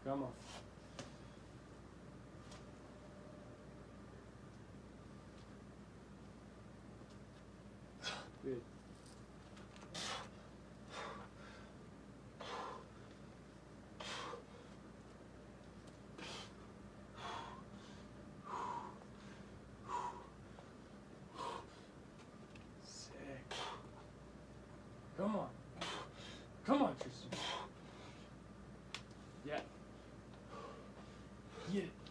Come on. Good. Sick. Come on. Come on, Tristan. Yeah. Get it.